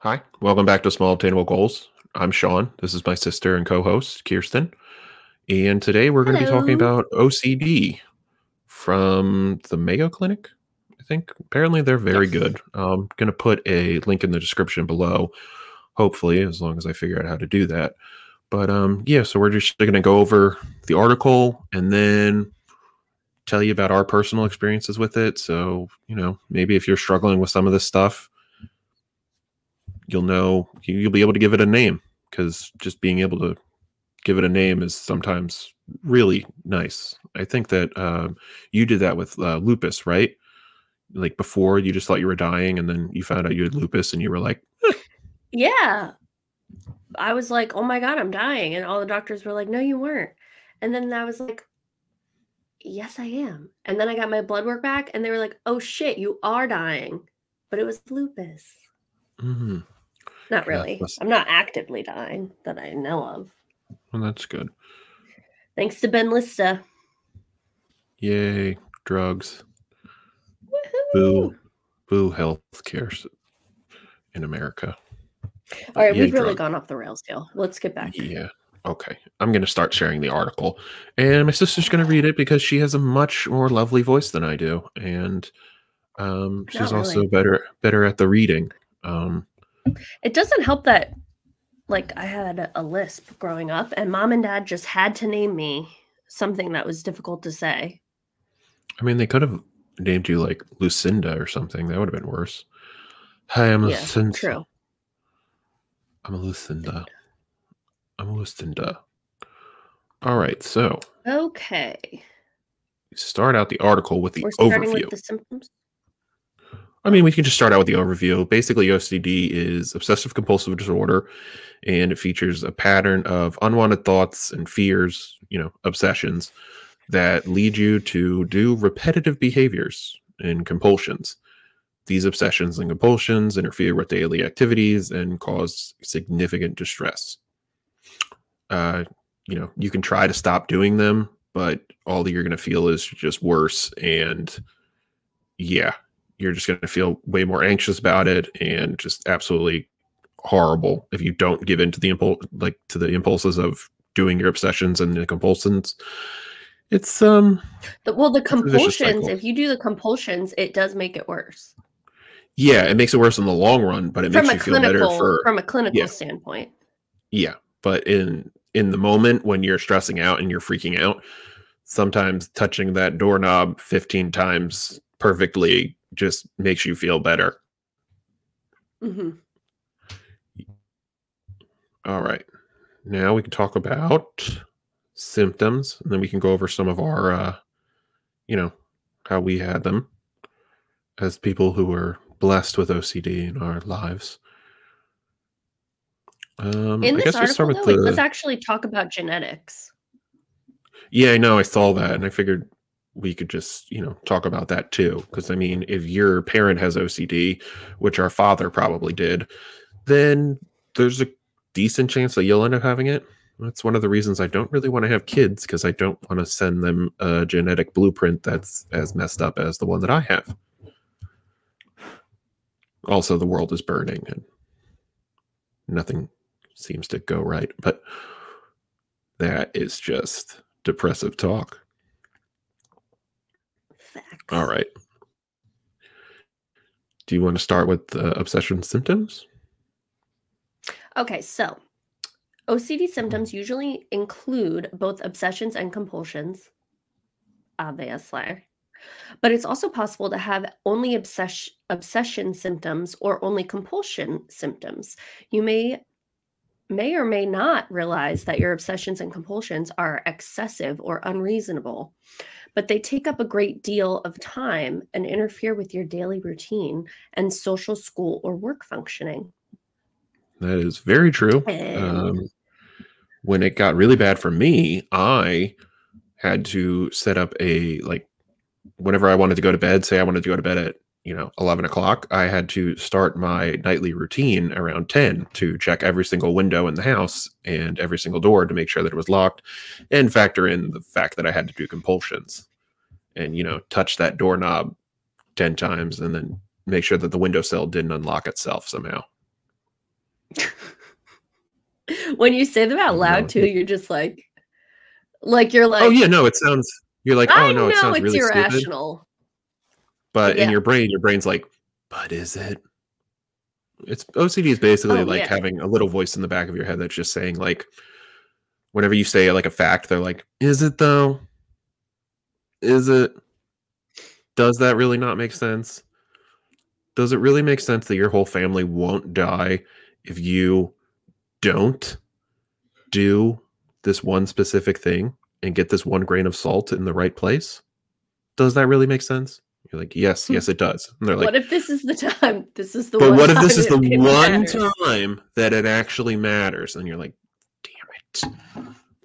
Hi, welcome back to Small Obtainable Goals. I'm Sean. This is my sister and co-host, Kirsten. And today we're going to be talking Hello. about OCD from the Mayo Clinic. I think apparently they're very Yes. good. I'm going to put a link in the description below, hopefully, as long as I figure out how to do that. But yeah, so we're just going to go over the article and then tell you about our personal experiences with it. So, maybe if you're struggling with some of this stuff, you'll be able to give it a name, because just being able to give it a name is sometimes really nice. I think that you did that with lupus, right? Like before, you just thought you were dying, and then you found out you had lupus, and you were like, Yeah. I was like, oh my God, I'm dying. And all the doctors were like, no, you weren't. And then I was like, yes, I am. And then I got my blood work back and they were like, oh shit, you are dying. But it was lupus. mm-hmm. Not Yeah, really. I'm not actively dying that I know of. well, that's good. Thanks to Ben Lista. Yay, drugs. Woohoo! Boo, boo, healthcare in America. All But right, yay, we've really drugs. gone off the rails, Gail. Let's get back. Yeah. Okay. I'm going to start sharing the article. And my sister's going to read it because she has a much more lovely voice than I do. And she's Not also really. better at the reading. It doesn't help that, like, I had a lisp growing up and mom and dad just had to name me something that was difficult to say. I mean, they could have named you like Lucinda or something. That would have been worse. Hi, I'm Yeah, Lucinda. true. I'm a Lucinda. I'm a Lucinda. All right, so Okay. we start out the article with the We're starting overview. with the symptoms. I mean, we can just start out with the overview. Basically, OCD is obsessive compulsive disorder, and it features a pattern of unwanted thoughts and fears, obsessions that lead you to do repetitive behaviors and compulsions. These obsessions and compulsions interfere with daily activities and cause significant distress. Uh, you can try to stop doing them, but all that you're going to feel is just worse. And yeah, you're just going to feel way more anxious about it and just absolutely horrible if you don't give in to the impulses of doing your obsessions and the compulsions. It's The it's a vicious compulsions, cycle. if you do the compulsions, it does make it worse. Yeah, it makes it worse in the long run, but it From makes a you feel better clinical yeah, standpoint. yeah. But in the moment when you're stressing out and you're freaking out, sometimes touching that doorknob 15 times perfectly just makes you feel better. Mm-hmm. All right. Now we can talk about symptoms, and then we can go over some of our how we had them as people who were blessed with OCD in our lives. In I this guess we start article, with though, it does the actually talk about genetics. yeah, I know, I saw that, and I figured we could just, talk about that too. Because I mean, if your parent has OCD, which our father probably did, then there's a decent chance that you'll end up having it. That's one of the reasons I don't really want to have kids, because I don't want to send them a genetic blueprint that's as messed up as the one that I have. Also, the world is burning and nothing seems to go right, but that is just depressive talk. Facts. All right. Do you want to start with the obsession symptoms? Okay, so OCD symptoms usually include both obsessions and compulsions, obviously. But it's also possible to have only obsession symptoms or only compulsion symptoms. You may or may not realize that your obsessions and compulsions are excessive or unreasonable, but they take up a great deal of time and interfere with your daily routine and social, school, or work functioning. That is very true. And When it got really bad for me, I had to set up whenever I wanted to go to bed, say I wanted to go to bed at 11 o'clock, I had to start my nightly routine around 10 to check every single window in the house and every single door to make sure that it was locked, and factor in the fact that I had to do compulsions and touch that doorknob 10 times and then make sure that the windowsill didn't unlock itself somehow. When you say them out loud too, you're just like you're like, oh yeah, no, it sounds. You're like, oh I no, it know sounds it's really stupid. irrational. But in Yeah. your brain's like, but is it? It's OCD is basically Oh like yeah. having a little voice in the back of your head that's just saying like, whenever you say like a fact, they're like, is it though? Is it? Does that really not make sense? Does it really make sense that your whole family won't die if you don't do this one specific thing and get this one grain of salt in the right place? Does that really make sense? You're like, yes, yes, it does. And they're like, What if this is the time? This is the but one what if time this is the it one matters. time that it actually matters? And you're like, damn it.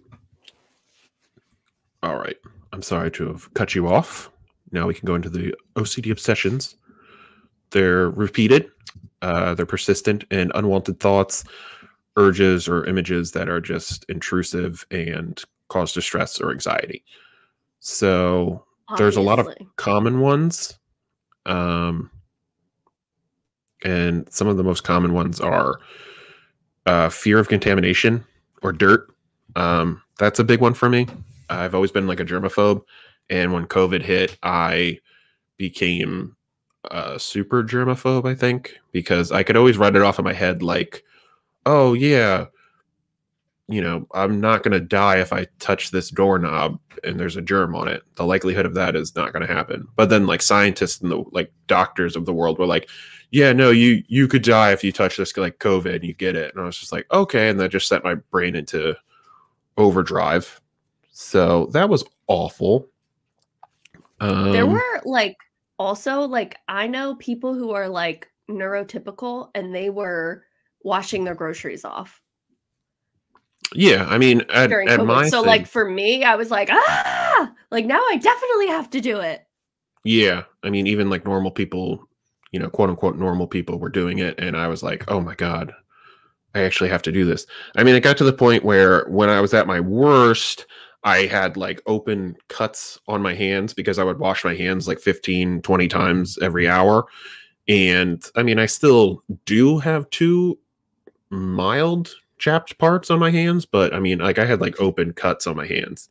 All right. I'm sorry to have cut you off. Now we can go into the OCD obsessions. They're repeated, they're persistent, and unwanted thoughts, urges, or images that are just intrusive and cause distress or anxiety. So there's a lot of Obviously. common ones. And some of the most common ones are fear of contamination or dirt. That's a big one for me. I've always been like a germaphobe. And when COVID hit, I became a super germaphobe, I think, because I could always write it off in my head like, oh, yeah, I'm not going to die if I touch this doorknob and there's a germ on it. The likelihood of that is not going to happen. But then like scientists and the like doctors of the world were like, yeah, no, you could die if you touch this like COVID and you get it. And I was just like, okay. And that just set my brain into overdrive. So that was awful. There were like also like I know people who are like neurotypical and they were washing their groceries off Yeah, I mean, during at COVID. my So thing, like for me, I was like, like now I definitely have to do it. yeah, I mean, even like normal people, quote unquote normal people were doing it, and I was like, oh my god, I actually have to do this. I mean, it got to the point where when I was at my worst, I had like open cuts on my hands because I would wash my hands like 15, 20 times every hour. And I mean, I still do have two mild chapped parts on my hands, but I mean, like I had like open cuts on my hands.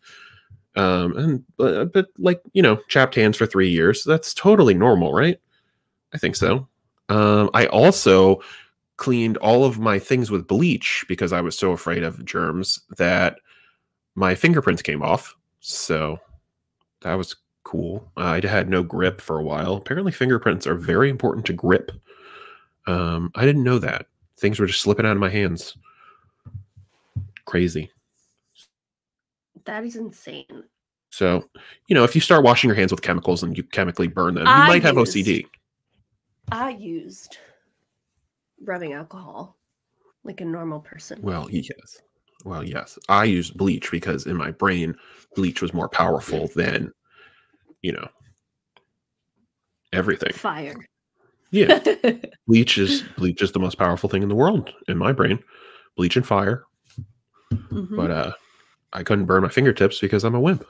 But like, chapped hands for 3 years, that's totally normal, right? I think so. I also cleaned all of my things with bleach because I was so afraid of germs that my fingerprints came off. So that was cool. I had no grip for a while. Apparently, fingerprints are very important to grip. I didn't know that. Things were just slipping out of my hands. Crazy. That is insane. So, if you start washing your hands with chemicals and you chemically burn them, you might have OCD. I used rubbing alcohol like a normal person. Well, yes. Well, yes. I used bleach because in my brain, bleach was more powerful than, everything. Fire. Yeah. bleach is the most powerful thing in the world in my brain. Bleach and fire. Mm-hmm. But I couldn't burn my fingertips because I'm a wimp.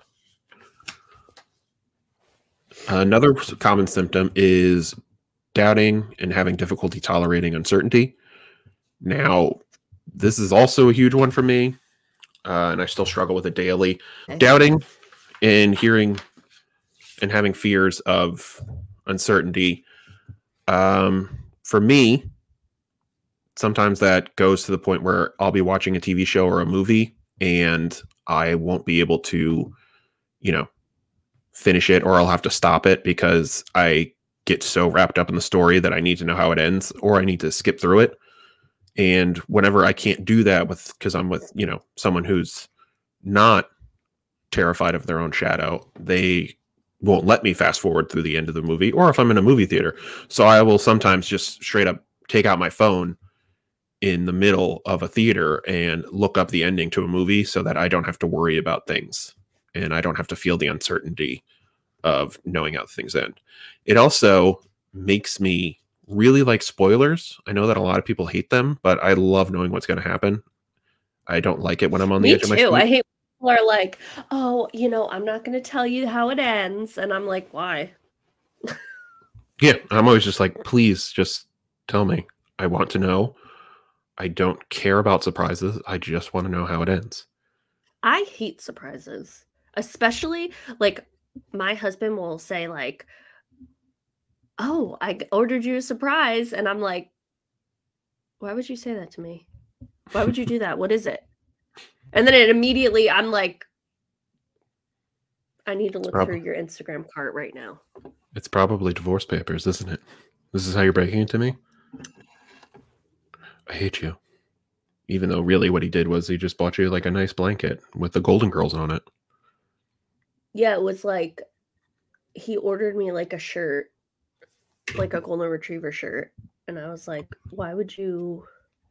Another common symptom is doubting and having difficulty tolerating uncertainty. Now, this is also a huge one for me, and I still struggle with it daily. Okay. Doubting and hearing and having fears of uncertainty. For me, sometimes that goes to the point where I'll be watching a TV show or a movie and I won't be able to, finish it, or I'll have to stop it because I get so wrapped up in the story that I need to know how it ends, or I need to skip through it. And whenever I can't do that because I'm with, someone who's not terrified of their own shadow, they won't let me fast forward through the end of the movie, or if I'm in a movie theater. So I will sometimes just straight up take out my phone in the middle of a theater and look up the ending to a movie so that I don't have to worry about things and I don't have to feel the uncertainty of knowing how things end. It also makes me really like spoilers. I know that a lot of people hate them, but I love knowing what's going to happen. I don't like it when I'm on the edge of my seat. I hate when people are like, oh, I'm not going to tell you how it ends. And I'm like, why? Yeah, I'm always just like, please just tell me. I want to know. I don't care about surprises. I just want to know how it ends. I hate surprises, especially like my husband will say like, "Oh, ordered you a surprise," and I'm like, "Why would you say that to me? Why would you do that? What is it?" And then immediately I'm like, "I need to look through your Instagram cart right now." It's probably divorce papers, isn't it? This is how you're breaking it to me? I hate you. Even though really what he did was he just bought you like a nice blanket with the Golden Girls on it. Yeah, it was like he ordered me like a shirt, like a golden retriever shirt, and I was like, why would you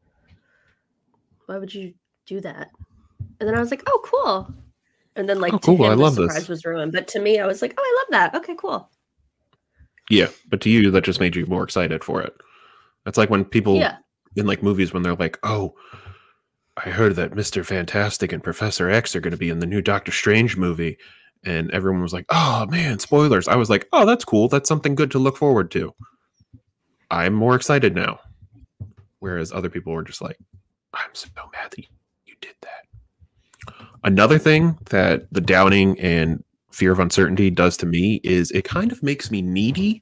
do that? And then I was like, oh, cool. And then like Oh, to cool. I him the love surprise this. was ruined, but to me I was like, oh, I love that. Okay, cool. Yeah, but to you, that just made you more excited for it. That's like when people in like movies when they're like, "Oh, I heard that Mr. Fantastic and Professor X are going to be in the new Doctor Strange movie," and everyone was like, "Oh man, spoilers!" I was like, "Oh, that's cool. That's something good to look forward to." I'm more excited now, whereas other people were just like, "I'm so mad that you did that." Another thing that the doubting and fear of uncertainty does to me is it kind of makes me needy,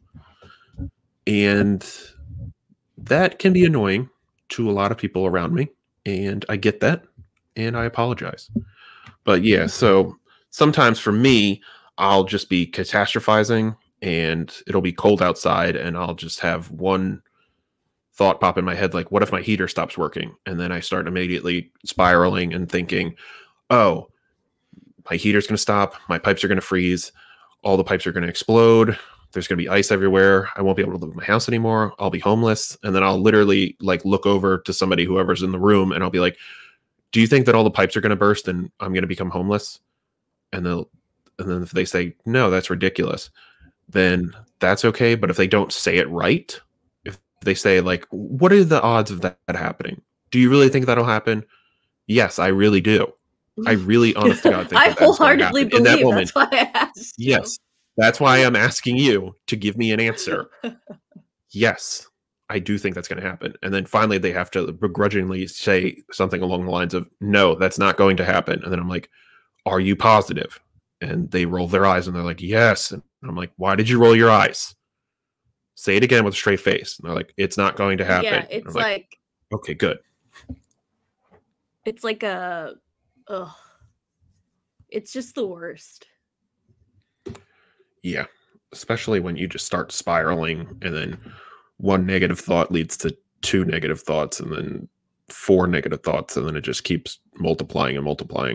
and that can be annoying to a lot of people around me, and I get that, and I apologize. But yeah, so sometimes for me, I'll just be catastrophizing and it'll be cold outside, and I'll just have one thought pop in my head like, what if my heater stops working? And then I start immediately spiraling and thinking, oh, my heater's going to stop, my pipes are going to freeze, all the pipes are going to explode, there's going to be ice everywhere, I won't be able to live in my house anymore, I'll be homeless. And then I'll literally like look over to somebody, whoever's in the room, and I'll be like, do you think that all the pipes are going to burst and I'm going to become homeless? And then if they say no, that's ridiculous, then that's okay. But if they don't say it right, if they say like, what are the odds of that happening? Do you really think that'll happen? Yes, I really do. I really, honest to God, think I that that's going to wholeheartedly happen in that believe moment. that's why I asked you. Yes, that's why I'm asking you to give me an answer. Yes, I do think that's going to happen. And then finally, they have to begrudgingly say something along the lines of, no, that's not going to happen. And then I'm like, are you positive? And they roll their eyes and they're like, yes. And I'm like, why did you roll your eyes? Say it again with a straight face. And they're like, it's not going to happen. Yeah, And I'm like, okay, good. It's like it's just the worst. Yeah. Especially when you just start spiraling and then one negative thought leads to two negative thoughts and then four negative thoughts. And then it just keeps multiplying and multiplying.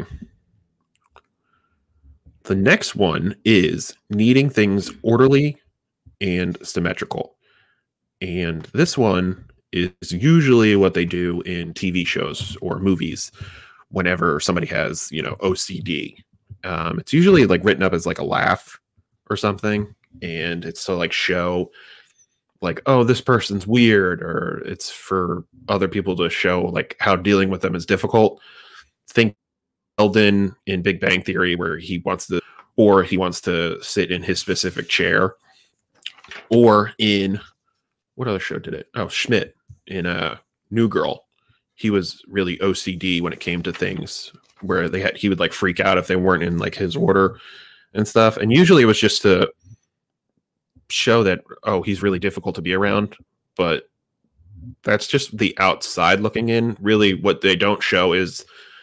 The next one is needing things orderly and symmetrical. And this one is usually what they do in TV shows or movies whenever somebody has, OCD. It's usually like written up as like a laugh or something. And it's to like show like, oh, this person's weird, or it's for other people to show like how dealing with them is difficult. Think Sheldon in Big Bang Theory, where he wants to sit in his specific chair, or in what other show did it? Oh, Schmidt in New Girl. He was really OCD when it came to things where he would like freak out if they weren't in like his order and stuff. And usually it was just to show that, oh, he's really difficult to be around. But that's just the outside looking in. Really, what they don't show is,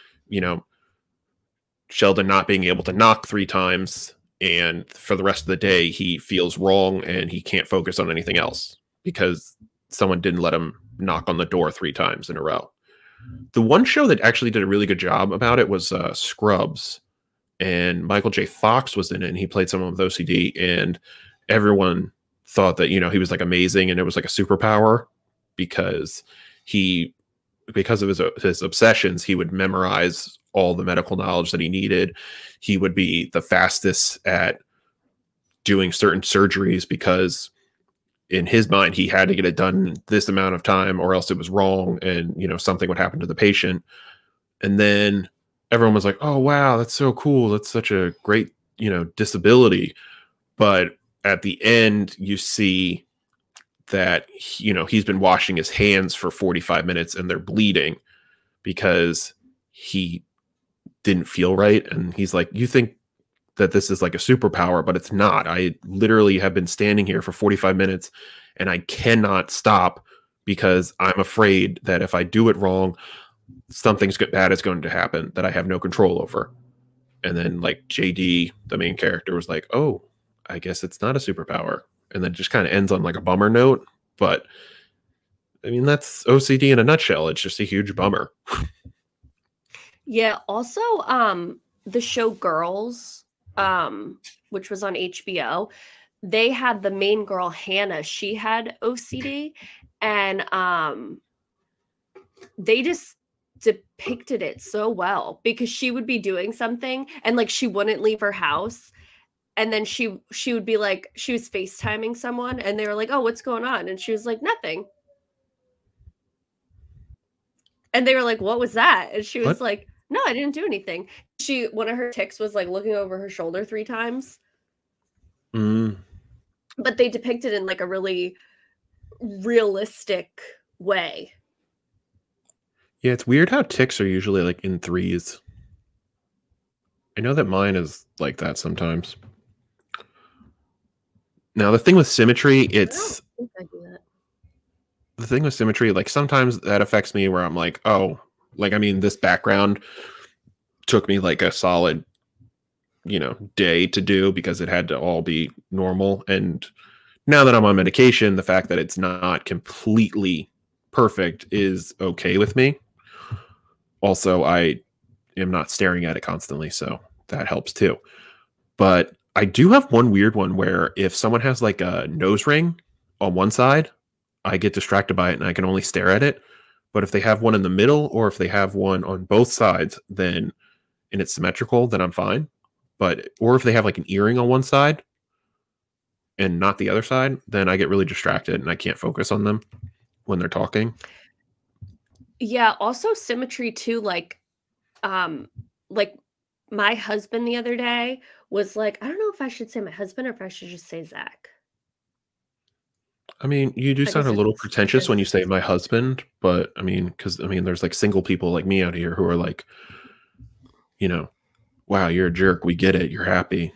Sheldon not being able to knock 3 times, and for the rest of the day he feels wrong and he can't focus on anything else because someone didn't let him knock on the door 3 times in a row. The one show that actually did a really good job about it was Scrubs, and Michael J. Fox was in it, and he played someone with OCD, and everyone thought that, he was like amazing and it was like a superpower because of his obsessions, he would memorize all the medical knowledge that he needed. He would be the fastest at doing certain surgeries because in his mind, he had to get it done in this amount of time or else it was wrong and, something would happen to the patient. And then everyone was like, oh, wow, that's so cool. That's such a great, disability. But at the end, you see that he's been washing his hands for 45 minutes and they're bleeding because he didn't feel right. And he's like, you think that this is like a superpower, but it's not. I literally have been standing here for 45 minutes and I cannot stop because I'm afraid that if I do it wrong, something's bad is going to happen that I have no control over. And then like JD, the main character, was like, oh, I guess it's not a superpower. And then it just kind of ends on like a bummer note. But I mean, that's OCD in a nutshell. It's just a huge bummer. Yeah. Also, the show Girls, which was on HBO, they had the main girl, Hannah. She had OCD, and they just depicted it so well because she would be doing something and like she wouldn't leave her house. And then she would be like, she was FaceTiming someone and they were like, oh, what's going on? And she was like, nothing. And they were like, what was that? And she was like, no, I didn't do anything. One of her tics was like looking over her shoulder 3 times. But they depicted it in like a really realistic way. Yeah, it's weird how tics are usually like in 3s. I know that mine is like that sometimes. Now, the thing with symmetry, it's... I don't think I do that. The thing with symmetry, like sometimes that affects me where I'm like, oh, like, I mean, this background took me like a solid, day to do because it had to all be normal. And now that I'm on medication, the fact that it's not completely perfect is okay with me. Also, I am not staring at it constantly, so that helps too. But I do have one weird one where if someone has like a nose ring on one side, I get distracted by it and I can only stare at it. But if they have one in the middle or if they have one on both sides, and it's symmetrical, then I'm fine. Or if they have like an earring on one side and not the other side, then I get really distracted and I can't focus on them when they're talking. Yeah, also symmetry too, like my husband the other day was like, I don't know if I should say my husband or if I should just say Zach. I mean, you do sound a little pretentious when you say my husband, but I mean, because there's like single people like me out here who are like, wow, you're a jerk. We get it. You're happy.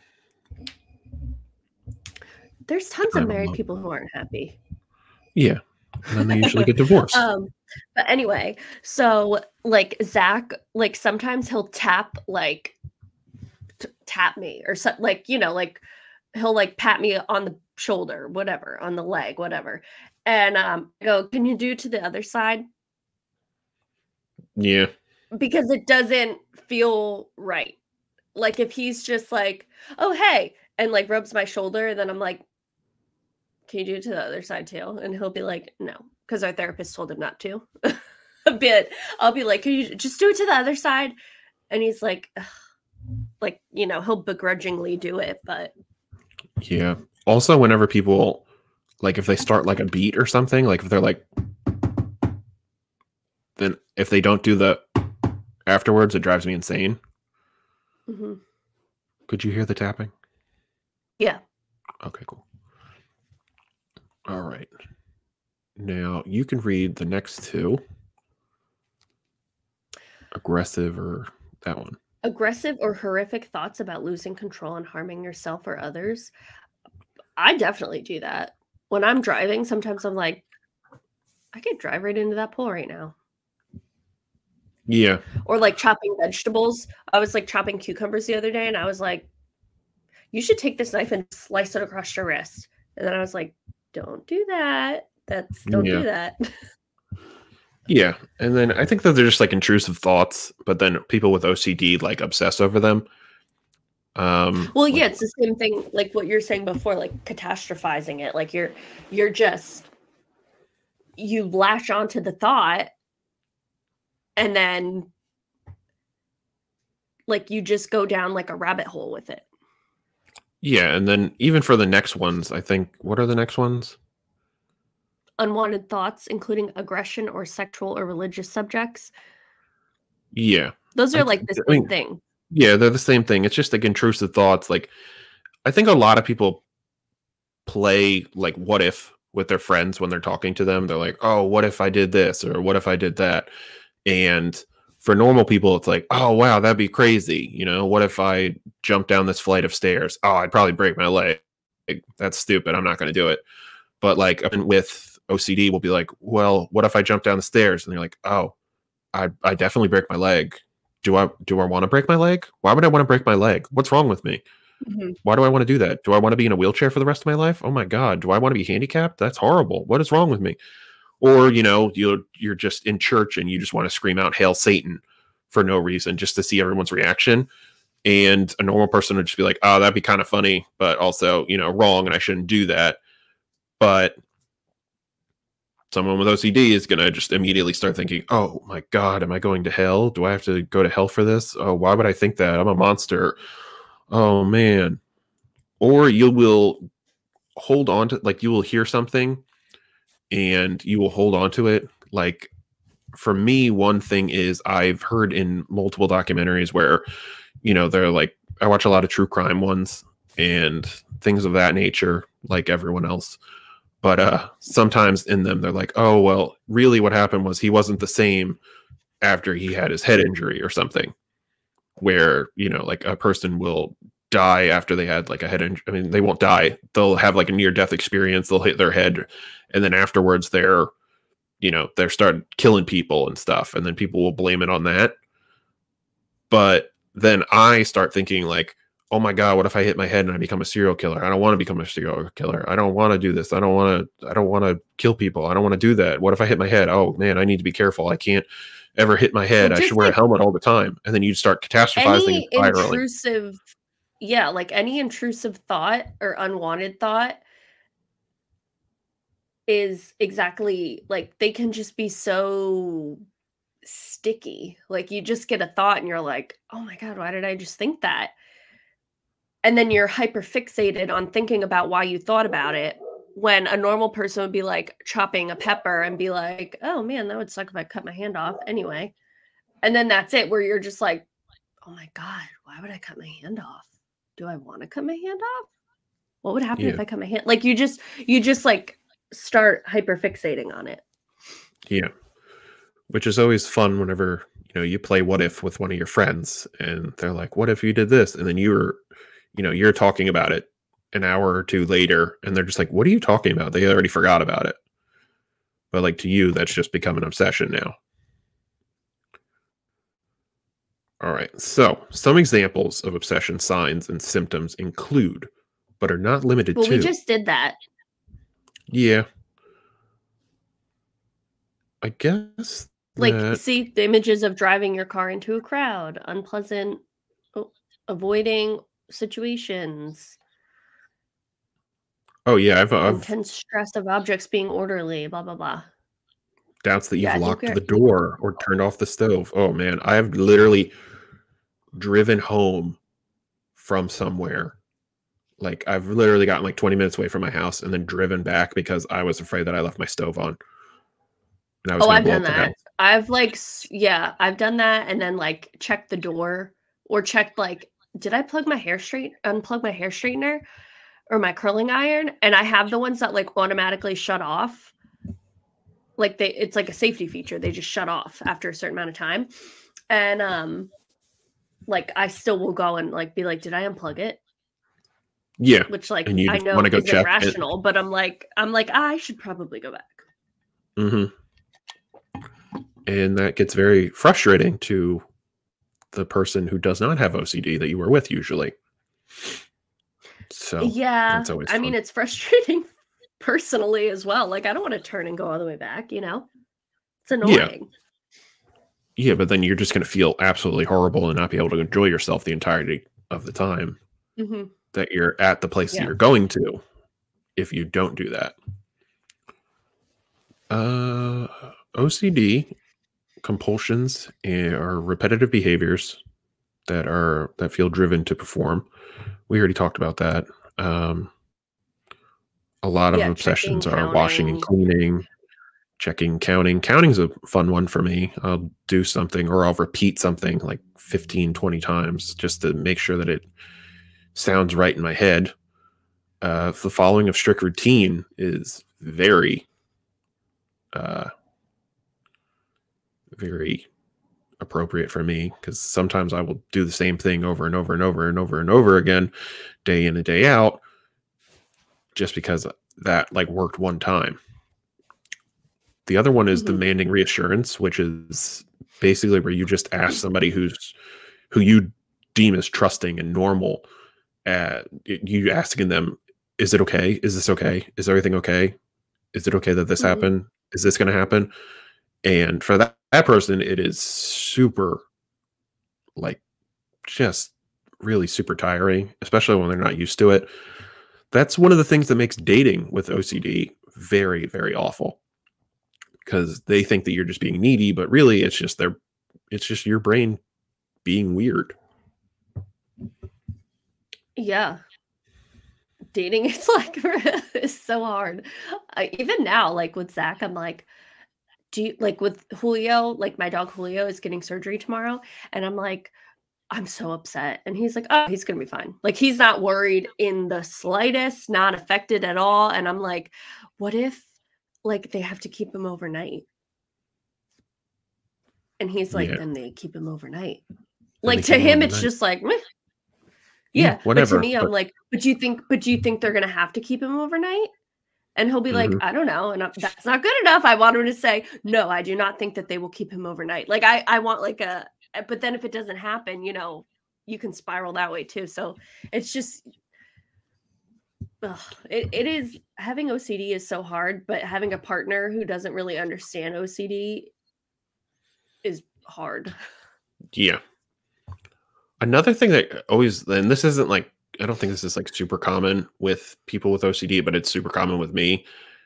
There's tons of married people who aren't happy. Yeah. And then they usually get divorced. But anyway, so like Zach, like sometimes he'll tap me or something, like, like he'll like pat me on the shoulder, whatever, on the leg, whatever. And I go, can you do to the other side? Yeah. Because it doesn't feel right. Like if he's just like, oh, hey, and like rubs my shoulder, then I'm like, can you do it to the other side too? And he'll be like, no, because our therapist told him not to. I'll be like, can you just do it to the other side? And he's like, ugh. Like, he'll begrudgingly do it, but. Yeah. Also, whenever people, like if they start like a beat or something, like if they're like, then if they don't do the afterwards, it drives me insane. Mm-hmm. Could you hear the tapping? Yeah. Okay, cool. All right. Now you can read the next 2. Aggressive or that one. Aggressive or horrific thoughts about losing control and harming yourself or others. I definitely do that. When I'm driving, sometimes I'm like, I could drive right into that pole right now. Yeah. Or like chopping vegetables. I was like chopping cucumbers the other day and I was like, you should take this knife and slice it across your wrist. And then I was like, don't do that. Don't do that. Yeah. And then I think that they're just like intrusive thoughts, but then people with OCD like obsess over them. Well, yeah, it's the same thing like what you're saying before, like catastrophizing it. Like you're just, you latch onto the thought and then like you just go down like a rabbit hole with it. Yeah. And then even for the next ones, I think, what are the next ones? Unwanted thoughts, including aggression or sexual or religious subjects. Yeah. Those are like the same thing. Yeah, they're the same thing. It's just like intrusive thoughts. Like, I think a lot of people play like what if with their friends when they're talking to them. They're like, oh, what if I did this or what if I did that? And for normal people, it's like, oh, wow, that'd be crazy. You know, what if I jump down this flight of stairs? Oh, I'd probably break my leg. That's stupid. I'm not going to do it. But like with OCD, we'll be like, well, what if I jump down the stairs? And they're like, oh, I definitely break my leg. Do I want to break my leg? Why would I want to break my leg? What's wrong with me? Mhm. Why do I want to do that? Do I want to be in a wheelchair for the rest of my life? Oh my God. Do I want to be handicapped? That's horrible. What is wrong with me? Or, you know, you're just in church and you just want to scream out, Hail Satan for no reason, just to see everyone's reaction. And a normal person would just be like, oh, that'd be kind of funny, but also, you know, wrong. And I shouldn't do that. But someone with OCD is going to just immediately start thinking, oh my God, am I going to hell? Do I have to go to hell for this? Oh, why would I think that? I'm a monster. Oh man. Or you will hold on to, like, you will hear something and you will hold on to it. Like for me, one thing is I've heard in multiple documentaries where, you know, they're like, I watch a lot of true crime ones and things of that nature, like everyone else. But sometimes in them, they're like, oh, well, really what happened was he wasn't the same after he had his head injury or something, where, you know, like a person will die after they had like a head injury. I mean, they won't die. They'll have like a near death experience. They'll hit their head. And then afterwards, they're, you know, they're started killing people and stuff. And then people will blame it on that. But then I start thinking like, oh my God, what if I hit my head and I become a serial killer? I don't want to become a serial killer. I don't want to do this. I don't want to kill people. I don't want to do that. What if I hit my head? Oh man, I need to be careful. I can't ever hit my head. Well, I should wear a helmet all the time. And then you start catastrophizing and spiraling. Any intrusive thought or unwanted thought is exactly like, they can just be so sticky. Like you just get a thought and you're like, oh my God, why did I just think that? And then you're hyper fixated on thinking about why you thought about it, when a normal person would be like chopping a pepper and be like, oh man, that would suck if I cut my hand off anyway. And then that's it, where you're just like, oh my God, why would I cut my hand off? Do I want to cut my hand off? What would happen if I cut my hand? Like you just like start hyper fixating on it. Yeah. Which is always fun whenever, you know, you play what if with one of your friends and they're like, what if you did this? And then you're talking about it an hour or two later and they're just like, what are you talking about? They already forgot about it. But like to you, that's just become an obsession now. All right. So some examples of obsession signs and symptoms include, but are not limited to. Well, we just did that. Yeah. I guess. Like, see, the images of driving your car into a crowd, unpleasant, avoiding situations. Oh yeah, I've intense stress of objects being orderly, blah blah blah. Doubts that you've locked the door or turned off the stove. Oh man, I've literally driven home from somewhere. Like I've literally gotten like 20 minutes away from my house and then driven back because I was afraid that I left my stove on. And I was I've done that. I've done that and then like checked the door or checked like, did I unplug my hair straightener or my curling iron? And I have the ones that like automatically shut off. Like it's like a safety feature. They just shut off after a certain amount of time. And like I still will go and like be like, did I unplug it? Yeah. Which like and you I know is irrational, but I'm like, I should probably go back. Mm-hmm. And that gets very frustrating to the person who does not have OCD that you were with usually. So yeah, that's always fun. I mean, it's frustrating personally as well. Like I don't want to turn and go all the way back, you know? It's annoying. Yeah, but then you're just going to feel absolutely horrible and not be able to enjoy yourself the entirety of the time that you're at the place that you're going to if you don't do that. OCD compulsions are repetitive behaviors that feel driven to perform. We already talked about that. A lot of obsessions are washing and cleaning, checking, counting. Counting's a fun one for me. I'll do something or I'll repeat something like 15, 20 times just to make sure that it sounds right in my head. The following of strict routine is very, very appropriate for me, because sometimes I will do the same thing over and over and over and over and over again, day in and day out, just because that like worked one time. The other one is demanding reassurance, which is basically where you just ask somebody who you deem as trusting and normal. You asking them, "Is it okay? Is this okay? Is everything okay? Is it okay that this happened? Is this going to happen?" And for that person, it is super, like, just really super tiring, especially when they're not used to it. That's one of the things that makes dating with OCD very, very awful, because they think that you're just being needy, but really it's just your brain being weird. Yeah. Dating is like is so hard. Even now, like with Zach, I'm like, do you like with Julio, like my dog Julio is getting surgery tomorrow, and I'm like, I'm so upset. And he's like, oh, he's gonna be fine. Like he's not worried in the slightest, not affected at all. And I'm like, what if like they have to keep him overnight? And he's like, Yeah. then they keep him overnight. Then Like they to keep 'em him, it's overnight. just like, meh. Yeah, Yeah. But to whatever. me, I'm like, but do you think they're gonna have to keep him overnight? And he'll be like, Mhm. I don't know. And that's not good enough. I want him to say, no, I do not think that they will keep him overnight. Like I want like but then if it doesn't happen, you can spiral that way too. So it's just, it is, having OCD is so hard, but having a partner who doesn't really understand OCD is hard. Yeah. Another thing that always, and this isn't like, I don't think this is like super common with people with OCD, but it's super common with me.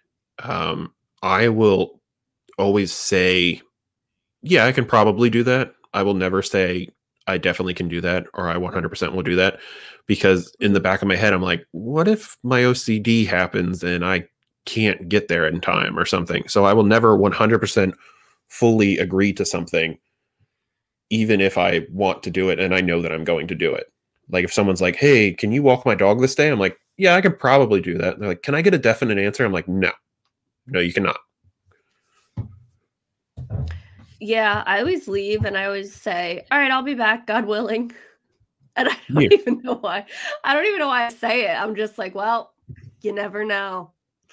I will always say, yeah, I can probably do that. I will never say I definitely can do that, or I 100% will do that, because in the Mhm. back of my head, I'm like, what if my OCD happens and I can't get there in time or something? So I will never 100% fully agree to something, even if I want to do it and I know that I'm going to do it. Like if someone's like, "Hey, can you walk my dog this day?" I'm like, "Yeah, I can probably do that." And they're like, "Can I get a definite answer?" I'm like, "No, no, you cannot." Yeah, I always leave and I always say, all right, I'll be back, God willing. And I Yeah, don't even know why. I don't even know why I say it. I'm just like, well, you never know.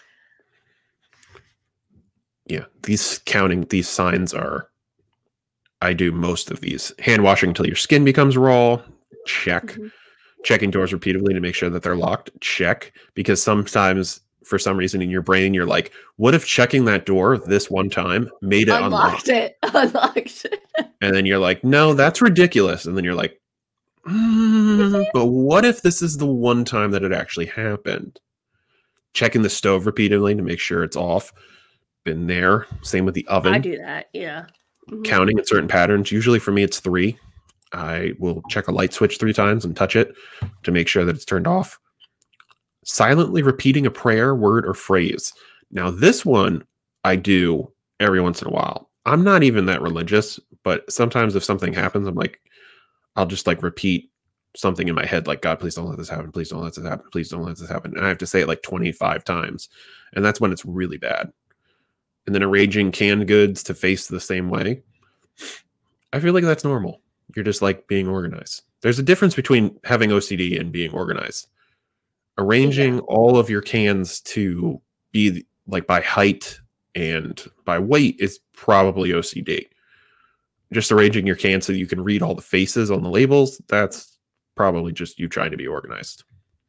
yeah. These signs are. I do most of these. Hand washing until your skin becomes raw. Check. Mhm. Checking doors repeatedly to make sure that they're locked. Check. Because sometimes, for some reason in your brain, you're like, "What if checking that door this one time made it Unlocked unlocked?" it. Unlocked it. And then you're like, "No, that's ridiculous." And then you're like, but what if this is the one time that it actually happened? Checking the stove repeatedly to make sure it's off. Been there. Same with the I oven. do that. Yeah. Mhm. Counting in certain patterns. Usually for me, it's 3. I will check a light switch 3 times and touch it to make sure that it's turned off. Silently repeating a prayer, word, or phrase. Now, this one I do every once in a while. I'm not even that religious, but sometimes if something happens, I'm like, I'll just like repeat something in my head, like, "God, please don't let this happen. Please don't let this happen. Please don't let this happen." And I have to say it like 25 times. And that's when it's really bad. And then arranging canned goods to face the same way. I feel like that's normal. You're just like being organized. There's a difference between having OCD and being organized. Yeah. Arranging all of your cans to be like by height and by weight is probably OCD. Just arranging your cans so you can read all the faces on the labels, that's probably just you trying to be organized.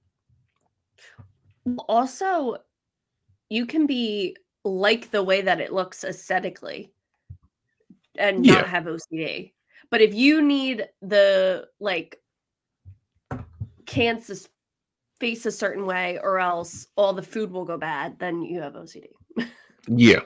Also, you can be like the way that it looks aesthetically and Yeah. not have OCD. But if you need the like cans to face a certain way or else all the food will go bad, then you have OCD. Yeah.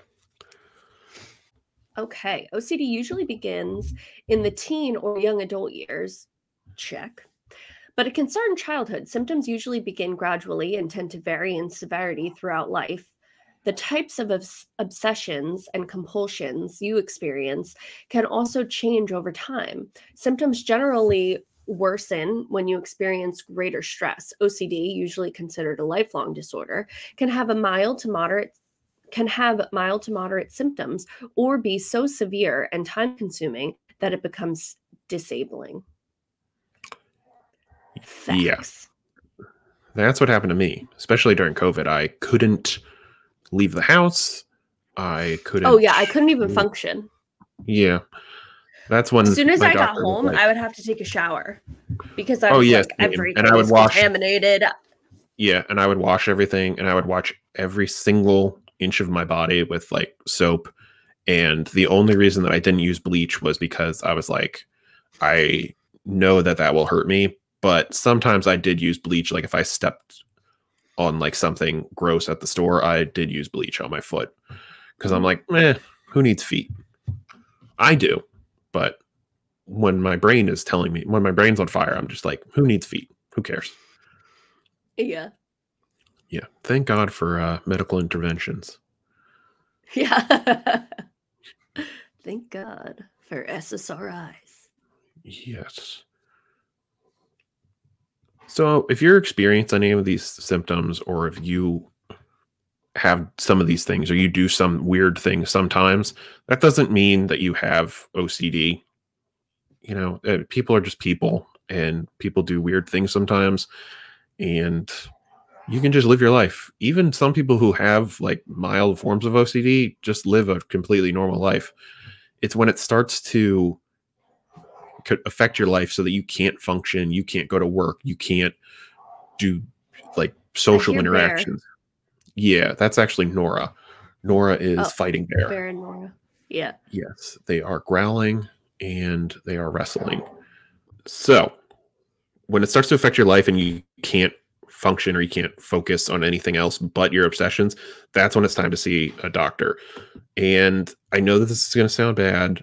Okay. OCD usually begins in the teen or young adult years. Check. But a concerned childhood, symptoms usually begin gradually and tend to vary in severity throughout life. The types of obsessions and compulsions you experience can also change over time. Symptoms generally worsen when you experience greater stress. OCD, usually considered a lifelong disorder, can have a mild to moderate can have mild to moderate symptoms or be so severe and time-consuming that it becomes disabling. Yeah. Facts. That's what happened to me, especially during COVID. I couldn't leave the house. I couldn't. Oh, yeah, I couldn't even function. Yeah. That's when as soon as my I got doctor was home, like, I would have to take a shower because I oh, was yes, like, and everything I would is wash. contaminated. Yeah, and I would wash everything, and I would wash every single inch of my body with like soap. And the only reason that I didn't use bleach was because I was like, I know that that will hurt me, but sometimes I did use bleach. Like if I stepped on like something gross at the store, I did use bleach on my foot because I'm like, who needs feet? I do, but when my brain is telling me, when my brain's on fire, I'm just like, who needs feet? Who cares? Yeah. Yeah. Thank God for medical interventions. Yeah. Thank God for SSRIs. Yes. So if you're experiencing any of these symptoms, or if you have some of these things, or you do some weird things sometimes, that doesn't mean that you have OCD. You know, people are just people, and people do weird things sometimes, and you can just live your life. Even some people who have like mild forms of OCD just live a completely normal life. It's when it starts to affect your life so that you can't function, you can't go to work, you can't do like social interactions. Yeah, that's actually Nora. Nora is fighting bear. Bear and Nora. Yeah. Yes, they are growling and they are wrestling. So when it starts to affect your life and you can't function or you can't focus on anything else but your obsessions, that's when it's time to see a doctor. And I know that this is going to sound bad.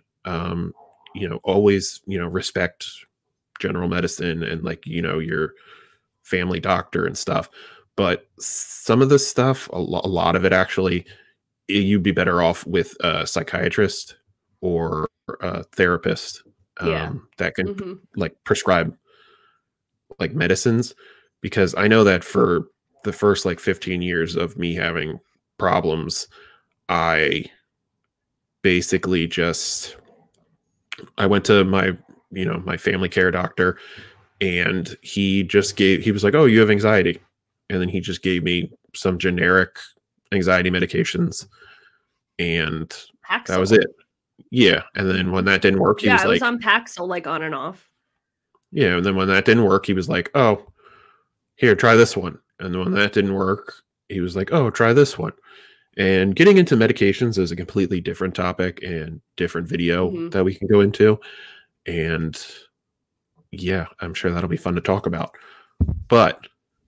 Always, respect general medicine and like, your family doctor and stuff. But some of this stuff, a lot of it actually, you'd be better off with a psychiatrist or a therapist that can like prescribe like medicines, because I know that for the first like 15 years of me having problems, I basically just I went to my family care doctor, and he was like, "Oh, you have anxiety." And then he just gave me some generic anxiety medications, and that was Paxil. it. Yeah, and then when that didn't work, he Yeah, was I was like, on Paxil like on and off. yeah, and then when that didn't work, he was like, "Oh, here, try this one." And then when that didn't work, he was like, "Oh, try this one." And getting into medications is a completely different topic and different video that we can go into. And yeah, I'm sure that'll be fun to talk about. But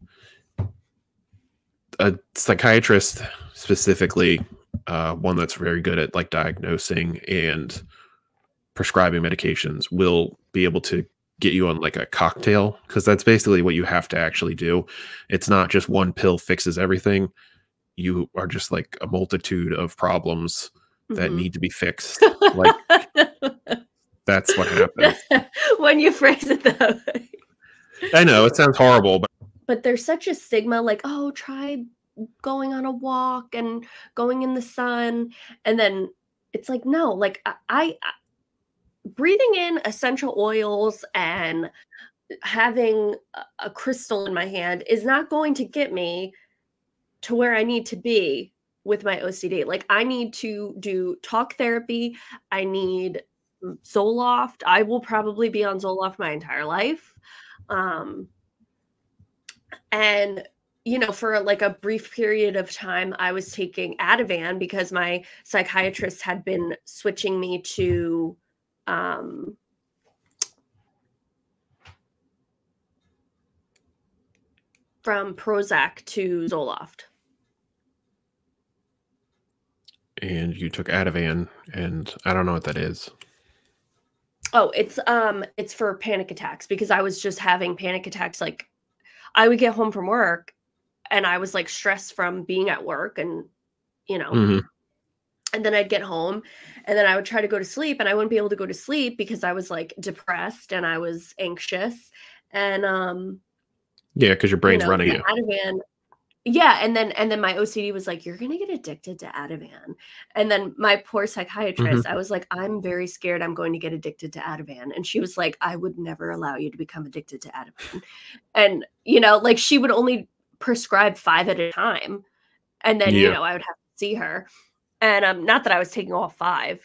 a psychiatrist specifically, one that's very good at like diagnosing and prescribing medications, will be able to get you on like a cocktail, because that's basically what you have to actually do. It's not just one pill fixes everything. You are just like a multitude of problems that need to be fixed. Like that's what happens. When you phrase it that way. I know it sounds horrible, but there's such a stigma, like, oh, try going on a walk and going in the sun. And then it's like, no, like I breathing in essential oils and having a crystal in my hand is not going to get me to where I need to be with my OCD. Like I need to do talk therapy. I need Zoloft. I will probably be on Zoloft my entire life. And for like a brief period of time, I was taking Ativan because my psychiatrist had been switching me to from Prozac to Zoloft. and you took Ativan, and I don't know what that is. Oh, it's for panic attacks, because I was just having panic attacks. Like I would get home from work and I was like stressed from being at work, and and then I'd get home and then I would try to go to sleep and I wouldn't be able to go to sleep because I was like depressed and I was anxious. And yeah, because your brain's running you. Ativan, Yeah, and then my OCD was like, "You're gonna get addicted to Ativan." And then my poor psychiatrist, I was like, "I'm very scared I'm going to get addicted to Ativan." And she was like, "I would never allow you to become addicted to Ativan." And, like, she would only prescribe 5 at a time, and then, Yeah. I would have to see her. And, not that I was taking all 5,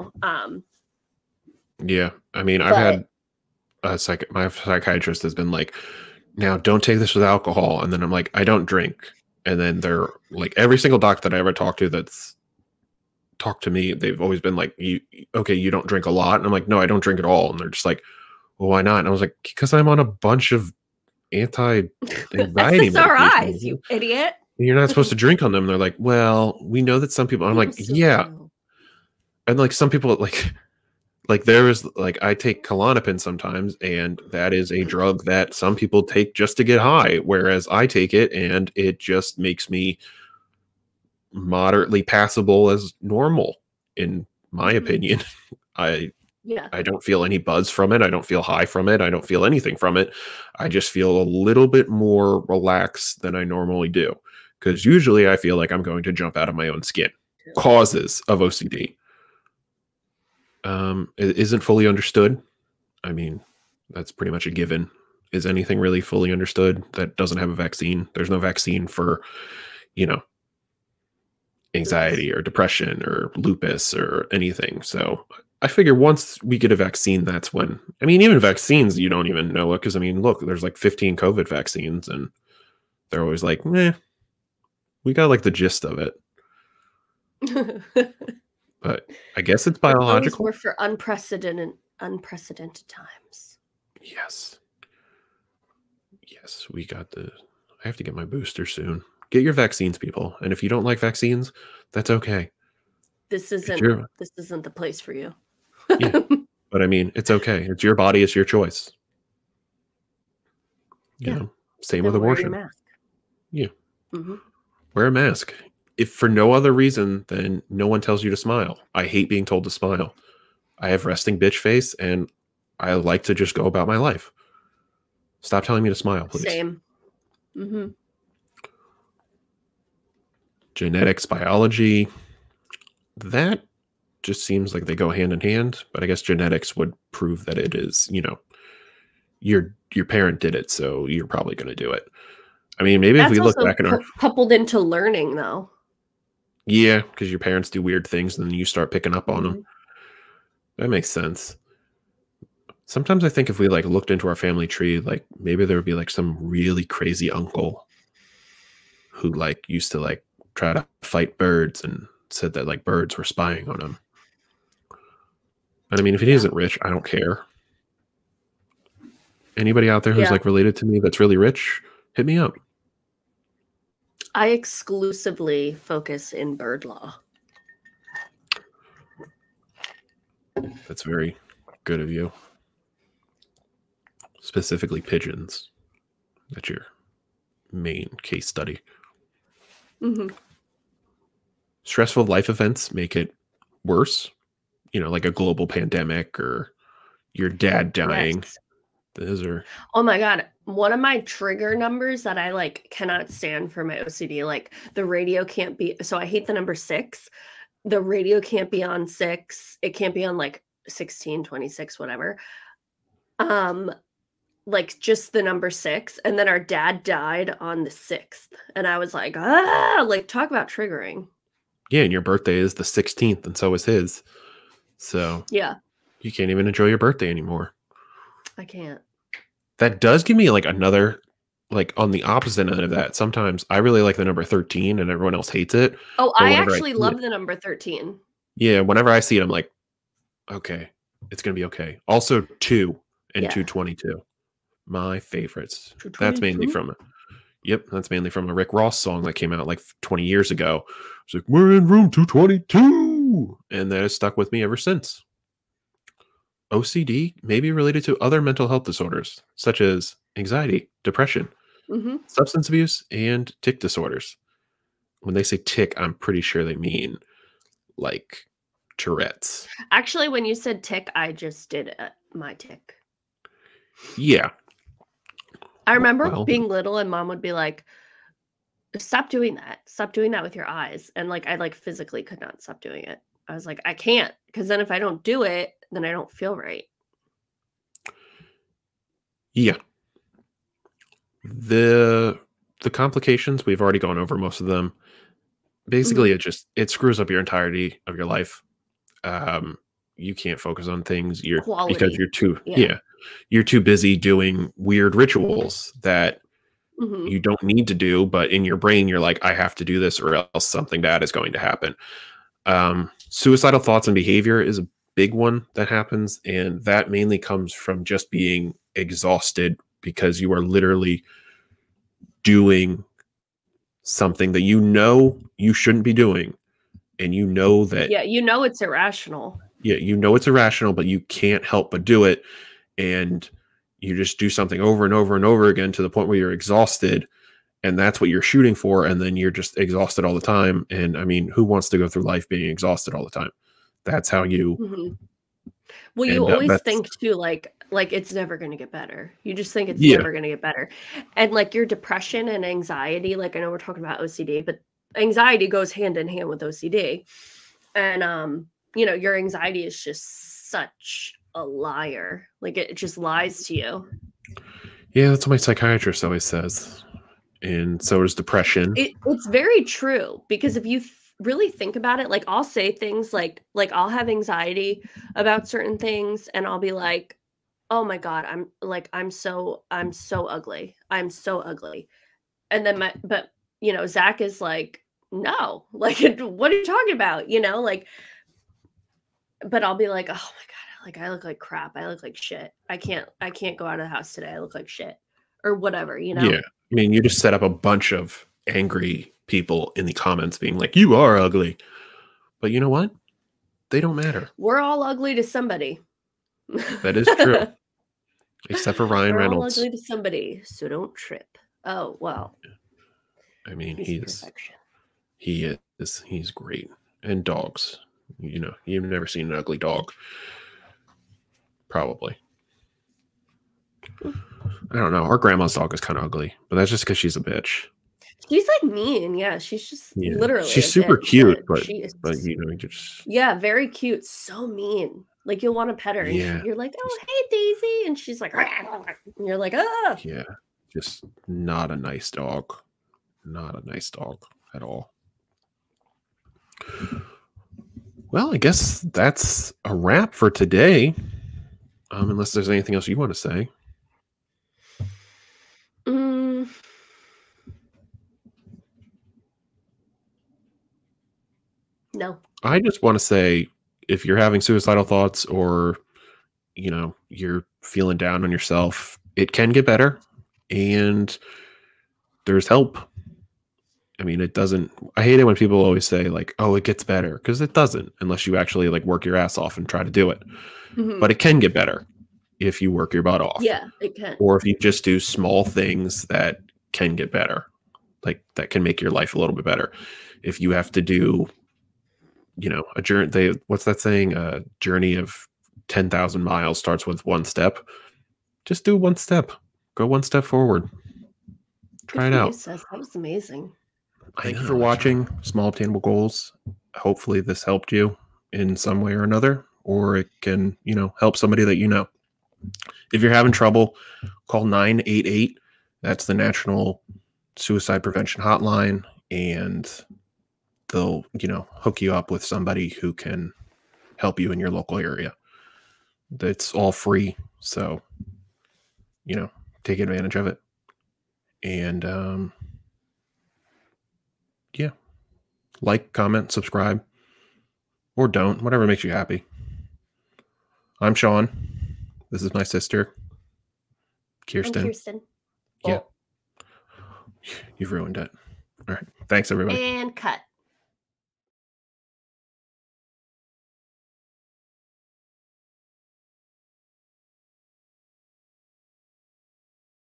Yeah. I mean, I've but had my psychiatrist has been like, now don't take this with alcohol. And then I'm like, I don't drink. And then they're like, every single doc that I ever talked to that's talked to me, they've always been like, okay, you don't drink a lot. And I'm like, no, I don't drink at all. And they're just like, well, why not? And I was like, because I'm on a bunch of anti-anxiety SSRIs, medications. you idiot. You're not supposed to drink on them. And they're like, well, we know that some people, I'm like, People still yeah. do. And like some people like there is like I take Klonopin sometimes, and that is a drug that some people take just to get high, whereas I take it and it just makes me moderately passable as normal, in my opinion. I Yeah. I don't feel any buzz from it. I don't feel high from it. I don't feel anything from it. I just feel a little bit more relaxed than I normally do. Because usually I feel like I'm going to jump out of my own skin. Causes of OCD. It isn't fully understood. I mean, that's pretty much a given. Is anything really fully understood that doesn't have a vaccine? There's no vaccine for, you know, anxiety or depression or lupus or anything. So I figure once we get a vaccine, that's when, I mean, even vaccines, you don't even know it. Cause I mean, look, there's like 15 COVID vaccines and they're always like, we got like the gist of it. But I guess it's But those biological. were for unprecedented times. Yes. Yes, we got I have to get my booster soon. Get your vaccines, people. And if you don't like vaccines, that's okay. This isn't the place for you. Yeah. But I mean, it's okay. It's your body, it's your choice. You know, same with Then wear your abortion. mask. Yeah. Mm-hmm. Wear a mask. If for no other reason than no one tells you to smile. I hate being told to smile. I have resting bitch face and I like to just go about my life. Stop telling me to smile, please. Same. Mm-hmm. Genetics, biology, that just seems like they go hand in hand, but I guess genetics would prove that it is, your parent did it, so you're probably going to do it. I mean, maybe if we look back in our coupled into learning, though. Yeah, because your parents do weird things and then you start picking up on them. That makes sense. Sometimes I think if we like looked into our family tree, like maybe there would be like some really crazy uncle who like used to like try to fight birds and said that like birds were spying on him. But I mean, if he isn't rich, I don't care. Anybody out there who's like related to me that's really rich, hit me up. I exclusively focus in bird law. That's very good of you. Specifically pigeons. That's your main case study. Mm-hmm. Stressful life events make it worse. Like a global pandemic or your dad dying. Yes. Those are... Oh my God. One of my trigger numbers that I like cannot stand for my OCD, like the radio can't be, so I hate the number 6. The radio can't be on 6. It can't be on like 16, 26, whatever. Like just the number 6. And then our dad died on the 6th. And I was like, like talk about triggering. Yeah, and your birthday is the 16th, and so is his. So yeah, you can't even enjoy your birthday anymore. I can't. That does give me like another, like on the opposite end of that. Sometimes I really like the number 13 and everyone else hates it. Oh, I actually love the number 13. Yeah, whenever I see it, I'm like, okay, it's going to be okay. Also 2 and 222. My favorites. 222? That's mainly from a Rick Ross song that came out like 20 years ago. It's like, we're in room 222. And that has stuck with me ever since. OCD may be related to other mental health disorders, such as anxiety, depression, substance abuse, and tic disorders. When they say tic, I'm pretty sure they mean like Tourette's. Actually, when you said tic, I just did my tic. Yeah. I remember being little and mom would be like, Stop doing that. Stop doing that with your eyes. And like I like physically could not stop doing it. I was like, I can't, because then if I don't do it, then I don't feel right. Yeah. The complications, we've already gone over most of them. Basically, it screws up your entirety of your life. You can't focus on things because Quality. you're too busy doing weird rituals that you don't need to do, but in your brain you're like, I have to do this or else something bad is going to happen. Suicidal thoughts and behavior is a big one that happens, and that mainly comes from just being exhausted because you are literally doing something that you shouldn't be doing, and you know that it's irrational. it's irrational, but you can't help but do it, and you just do something over and over and over again to the point where you're exhausted, and that's what you're shooting for, and then you're just exhausted all the time. And I mean, who wants to go through life being exhausted all the time? That's how you Well, you end up. always think too, like it's never going to get better. You just think it's Yeah. never going to get better. And like your depression and anxiety, like I know we're talking about OCD, but anxiety goes hand in hand with OCD. And your anxiety is just such a liar. Like it just lies to you. Yeah, that's what my psychiatrist always says. And so does depression. It's very true, because if you really think about it, like I'll say things like I'll have anxiety about certain things and I'll be like, oh my God, I'm so ugly. I'm so ugly. And then but Zach is like, no, like, what are you talking about? But I'll be like, oh my God, like I look like crap. I look like shit. I can't go out of the house today. I look like shit or whatever, Yeah. I mean, you just set up a bunch of angry people in the comments being like, you are ugly. But you know what? They don't matter. We're all ugly to somebody. That is true. Except for Ryan Reynolds. We're all ugly to somebody, so don't trip. Oh, well. I mean, he's great. And dogs. You've never seen an ugly dog. Probably. I don't know. Our grandma's dog is kind of ugly, but that's just because she's a bitch. She's like mean. Yeah, she's just literally. She's super cute, but just very cute. So mean. Like you'll want to pet her, and you're like, "Oh, hey, Daisy," and she's like, and you're like, "Ah." Yeah, just not a nice dog. Not a nice dog at all. Well, I guess that's a wrap for today. Unless there's anything else you want to say. No. I just want to say, if you're having suicidal thoughts or, you're feeling down on yourself, it can get better, and there's help. I mean, it doesn't. I hate it when people always say like, "Oh, it gets better," because it doesn't, unless you actually like work your ass off and try to do it. But it can get better if you work your butt off. Yeah, it can. Or if you just do small things that can get better, like that can make your life a little bit better. If you have to do, a journey, what's that saying? A journey of 10,000 miles starts with one step. Just do one step. Go one step forward. Try it out. That was amazing. Thank you for watching Small Obtainable Goals. Hopefully this helped you in some way or another, or it can, help somebody that you know. If you're having trouble, call 988. That's the National Suicide Prevention Hotline, and they'll, hook you up with somebody who can help you in your local area. It's all free, so, take advantage of it. And, yeah. Like, comment, subscribe, or don't. Whatever makes you happy. I'm Sean. This is my sister, Kirsten. I'm Kirsten. Yeah. You've ruined it. All right. Thanks, everybody. And cut.